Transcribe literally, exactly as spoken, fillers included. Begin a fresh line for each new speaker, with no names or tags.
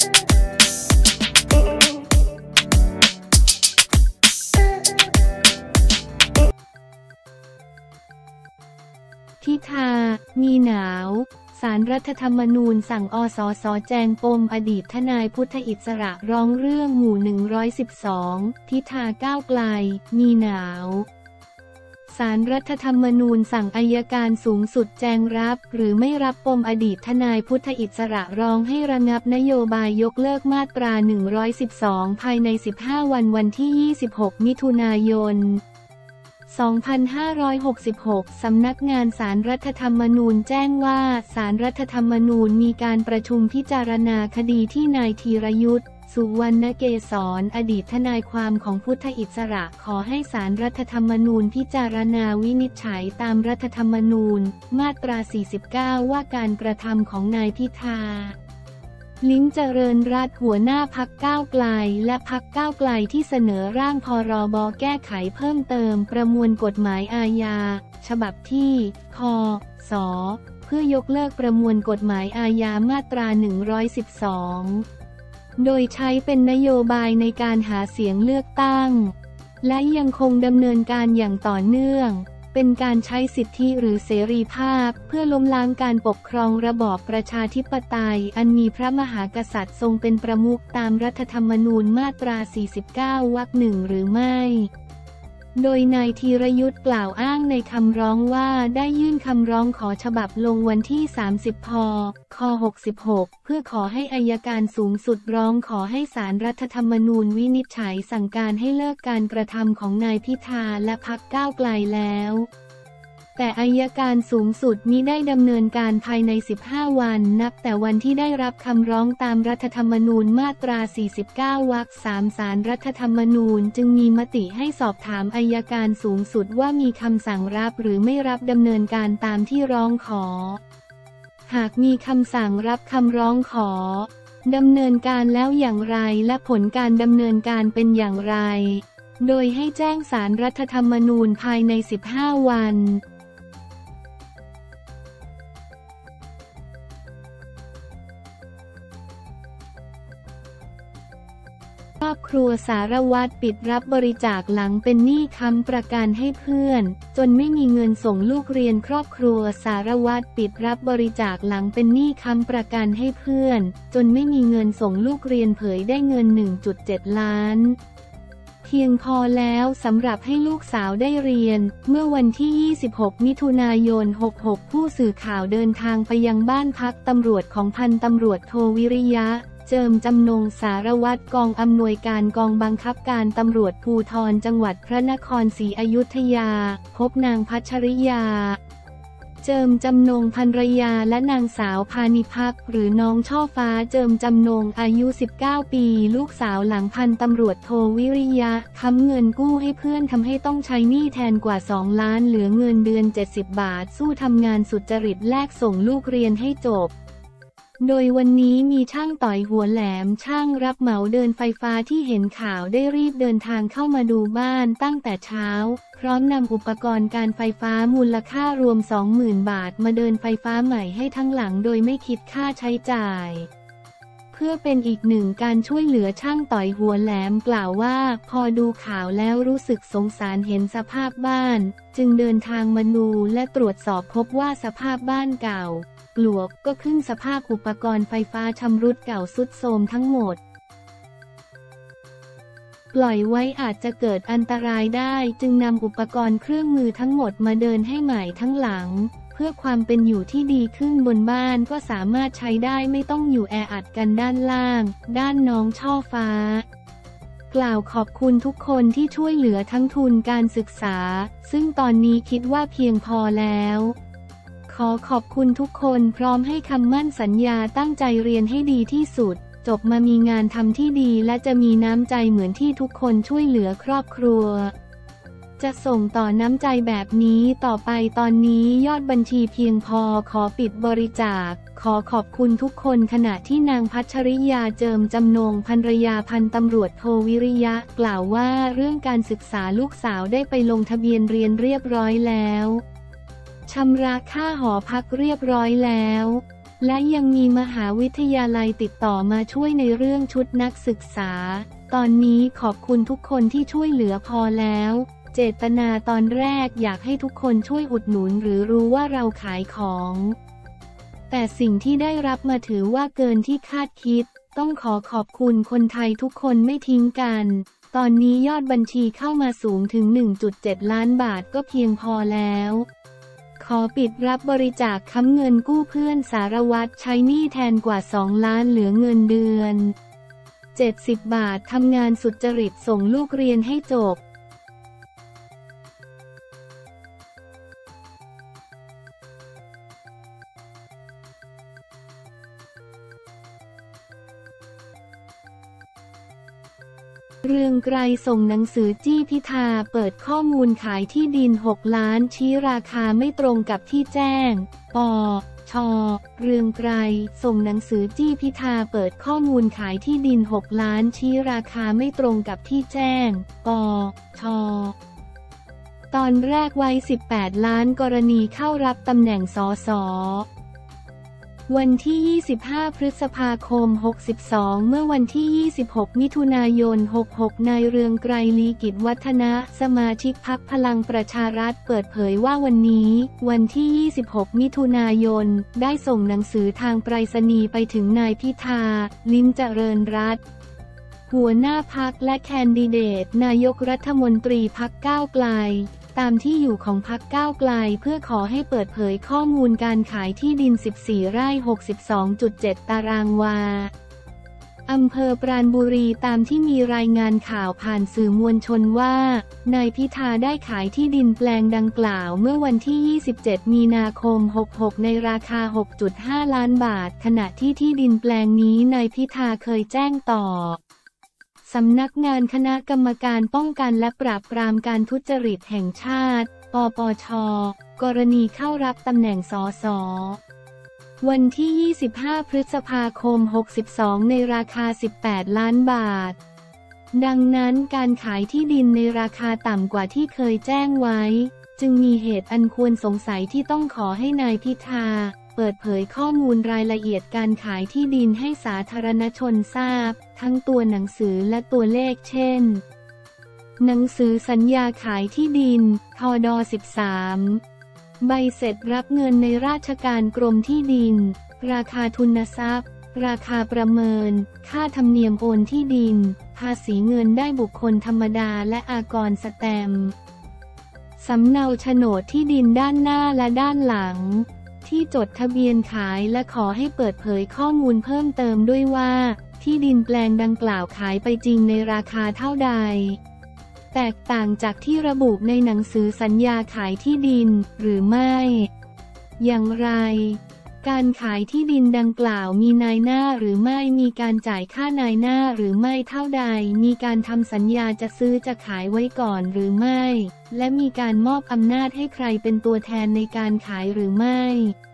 พิธา มีหนาวศาลรัฐธรรมนูญสั่งอสส.แจงปมอดีตทนายพุทธอิสระร้องเรื่องหมู่หนึ่งร้อยสิบสองพิธาก้าวไกลมีหนาวศาลรัฐธรรมนูญสั่งอัยการสูงสุดแจงรับหรือไม่รับปมอดีตทนายพุทธอิสระร้องให้ระงับนโยบายยกเลิกมาตราหนึ่งร้อยสิบสองภายในสิบห้าวันวันที่ยี่สิบหกมิถุนายนสองพันห้าร้อยหกสิบหก สำนักงานศาลรัฐธรรมนูญแจ้งว่าศาลรัฐธรรมนูญมีการประชุมพิจารณาคดีที่นายธีรยุทธ สุวรรณเกษรอดีตทนายความของพุทธอิสระขอให้ศาลรัฐธรรมนูญพิจารณาวินิจฉัยตามรัฐธรรมนูญมาตราสี่สิบเก้าว่าการกระทำของนายพิธาลิ้มเจริญรัตน์หัวหน้าพรรคก้าวไกลและพรรคก้าวไกลที่เสนอร่างพรบแก้ไขเพิ่มเติมประมวลกฎหมายอาญาฉบับที่คศเพื่อยกเลิกประมวลกฎหมายอาญามาตราหนึ่งร้อยสิบสองโดยใช้เป็นนโยบายในการหาเสียงเลือกตั้งและยังคงดำเนินการอย่างต่อเนื่องเป็นการใช้สิทธิหรือเสรีภาพเพื่อล้มล้างการปกครองระบอบประชาธิปไตยอันมีพระมหากษัตริย์ทรงเป็นประมุขตามรัฐธรรมนูญมาตราสี่สิบเก้าวรรคหนึ่งหรือไม่โดยนายธีรยุทธกล่าวอ้างในคำร้องว่าได้ยื่นคำร้องขอฉบับลงวันที่สามสิบพคหกสิบหกเพื่อขอให้อัยการสูงสุดร้องขอให้ศาลรัฐธรรมนูญวินิจฉัยสั่งการให้เลิกการกระทำของนายพิธาและพรรคก้าวไกลแล้วแต่อัยการสูงสุดมิได้ดำเนินการภายในสิบห้าวันนับแต่วันที่ได้รับคำร้องตามรัฐธรรมนูญมาตราสี่สิบเก้าวรรคสามศาลรัฐธรรมนูญจึงมีมติให้สอบถามอัยการสูงสุดว่ามีคำสั่งรับหรือไม่รับดำเนินการตามที่ร้องขอหากมีคำสั่งรับคำร้องขอดำเนินการแล้วอย่างไรและผลการดำเนินการเป็นอย่างไรโดยให้แจ้งศาลรัฐธรรมนูญภายในสิบห้าวันครอบครัวสารวัตรปิดรับบริจาคหลังเป็นหนี้ค้ำประกันให้เพื่อนจนไม่มีเงินส่งลูกเรียนครอบครัวสารวัตรปิดรับบริจาคหลังเป็นหนี้ค้ำประกันให้เพื่อนจนไม่มีเงินส่งลูกเรียนเผยได้เงิน หนึ่งจุดเจ็ด ล้านเพียงพอแล้วสำหรับให้ลูกสาวได้เรียนเมื่อวันที่ยี่สิบหกมิถุนายนหกหกผู้สื่อข่าวเดินทางไปยังบ้านพักตำรวจของพันตำรวจโทวิริยะเจิมจำนงสารวัตรกองอำนวยการกองบังคับการตำรวจภูธรจังหวัดพระนครศรีอยุธยาพบนางพัชริยาเจิมจำนงภรรยาและนางสาวพานิภักหรือน้องช่อฟ้าเจิมจำนงอายุสิบเก้าปีลูกสาวหลังพันตำรวจโทวิริยะค้ำเงินกู้ให้เพื่อนทำให้ต้องใช้หนี้แทนกว่าสองล้านเหลือเงินเดือนเจ็ดสิบบาทสู้ทำงานสุจริตแลกส่งลูกเรียนให้จบโดยวันนี้มีช่างต่อยหัวแหลมช่างรับเหมาเดินไฟฟ้าที่เห็นข่าวได้รีบเดินทางเข้ามาดูบ้านตั้งแต่เช้าพร้อมนำอุปกรณ์การไฟฟ้ามูลค่ารวม สองหมื่น บาทมาเดินไฟฟ้าใหม่ให้ทั้งหลังโดยไม่คิดค่าใช้จ่ายเพื่อเป็นอีกหนึ่งการช่วยเหลือช่างต่อยหัวแหลมกล่าวว่าพอดูข่าวแล้วรู้สึกสงสารเห็นสภาพบ้านจึงเดินทางมาดูและตรวจสอบพบว่าสภาพบ้านเก่าปลวกก็ขึ้นสภาพอุปกรณ์ไฟฟ้าชำรุดเก่าทรุดโทรมทั้งหมดปล่อยไว้อาจจะเกิดอันตรายได้จึงนำอุปกรณ์เครื่องมือทั้งหมดมาเดินให้ใหม่ทั้งหลังเพื่อความเป็นอยู่ที่ดีขึ้นบนบ้านก็สามารถใช้ได้ไม่ต้องอยู่แออัดกันด้านล่างด้านน้องช่อฟ้ากล่าวขอบคุณทุกคนที่ช่วยเหลือทั้งทุนการศึกษาซึ่งตอนนี้คิดว่าเพียงพอแล้วขอขอบคุณทุกคนพร้อมให้คำมั่นสัญญาตั้งใจเรียนให้ดีที่สุดจบมามีงานทำที่ดีและจะมีน้ำใจเหมือนที่ทุกคนช่วยเหลือครอบครัวจะส่งต่อน้ำใจแบบนี้ต่อไปตอนนี้ยอดบัญชีเพียงพอขอปิดบริจาคขอขอบคุณทุกคนขณะที่นางพัชริยาเจิมจำนงภรรยาพันตำรวจโทวิริยะกล่าวว่าเรื่องการศึกษาลูกสาวได้ไปลงทะเบียนเรียนเรียบร้อยแล้วชำระค่าหอพักเรียบร้อยแล้วและยังมีมหาวิทยาลัยติดต่อมาช่วยในเรื่องชุดนักศึกษาตอนนี้ขอบคุณทุกคนที่ช่วยเหลือพอแล้วเจตนาตอนแรกอยากให้ทุกคนช่วยอุดหนุนหรือรู้ว่าเราขายของแต่สิ่งที่ได้รับมาถือว่าเกินที่คาดคิดต้องขอขอบคุณคนไทยทุกคนไม่ทิ้งกันตอนนี้ยอดบัญชีเข้ามาสูงถึง หนึ่งจุดเจ็ด ล้านบาทก็เพียงพอแล้วขอปิดรับบริจาคค้ำเงินกู้เพื่อนสารวัตรใช้หนี้แทนกว่าสองล้านเหลือเงินเดือนเจ็ดสิบบาททำงานสุจริตส่งลูกเรียนให้จบเรืองไกรส่งหนังสือจี้พิธาเปิดข้อมูลขายที่ดินหกล้านชี้ราคาไม่ตรงกับที่แจ้งปช.เรืองไกรส่งหนังสือจี้พิธาเปิดข้อมูลขายที่ดินหกล้านชี้ราคาไม่ตรงกับที่แจ้งปช.ตอนแรกไว้สิบแปดล้านกรณีเข้ารับตำแหน่งสสวันที่ยี่สิบห้าพฤษภาคมหกสิบสองเมื่อวันที่ยี่สิบหกมิถุนายนหกหกนายเรืองไกรลีกิจวัฒนะสมาชิกพรรคพลังประชารัฐเปิดเผยว่าวันนี้วันที่ยี่สิบหกมิถุนายนได้ส่งหนังสือทางไปรษณีย์ไปถึงนายพิธาลิ้มเจริญรัตน์หัวหน้าพรรคและแคนดิเดตนายกรัฐมนตรีพรรคก้าวไกลตามที่อยู่ของพรรคก้าวไกลเพื่อขอให้เปิดเผยข้อมูลการขายที่ดินสิบสี่ไร่ หกสิบสองจุดเจ็ด ตารางวาอำเภอปราณบุรีตามที่มีรายงานข่าวผ่านสื่อมวลชนว่านายพิธาได้ขายที่ดินแปลงดังกล่าวเมื่อวันที่ยี่สิบเจ็ดมีนาคมหกหกในราคา หกจุดห้า ล้านบาทขณะที่ที่ดินแปลงนี้นายพิธาเคยแจ้งต่อสำนักงานคณะกรรมการป้องกันและปราบปรามการทุจริตแห่งชาติปปช.กรณีเข้ารับตำแหน่งสสวันที่ยี่สิบห้าพฤษภาคมหกสิบสองในราคาสิบแปดล้านบาทดังนั้นการขายที่ดินในราคาต่ำกว่าที่เคยแจ้งไว้จึงมีเหตุอันควรสงสัยที่ต้องขอให้นายพิธาเปิดเผยข้อมูลรายละเอียดการขายที่ดินให้สาธารณชนทราบทั้งตัวหนังสือและตัวเลขเช่นหนังสือสัญญาขายที่ดินทดสิบสามใบเสร็จรับเงินในราชการกรมที่ดินราคาทุนทรัพย์ราคาประเมินค่าธรรมเนียมโอนที่ดินภาษีเงินได้บุคคลธรรมดาและอากรสแตมป์สำเนาโฉนดที่ดินด้านหน้าและด้านหลังที่จดทะเบียนขายและขอให้เปิดเผยข้อมูลเพิ่มเติมด้วยว่าที่ดินแปลงดังกล่าวขายไปจริงในราคาเท่าใดแตกต่างจากที่ระบุในหนังสือสัญญาขายที่ดินหรือไม่อย่างไรการขายที่ดินดังกล่าวมีนายหน้าหรือไม่มีการจ่ายค่านายหน้าหรือไม่เท่าใดมีการทำสัญญาจะซื้อจะขายไว้ก่อนหรือไม่และมีการมอบอำนาจให้ใครเป็นตัวแทนในการขายหรือไม่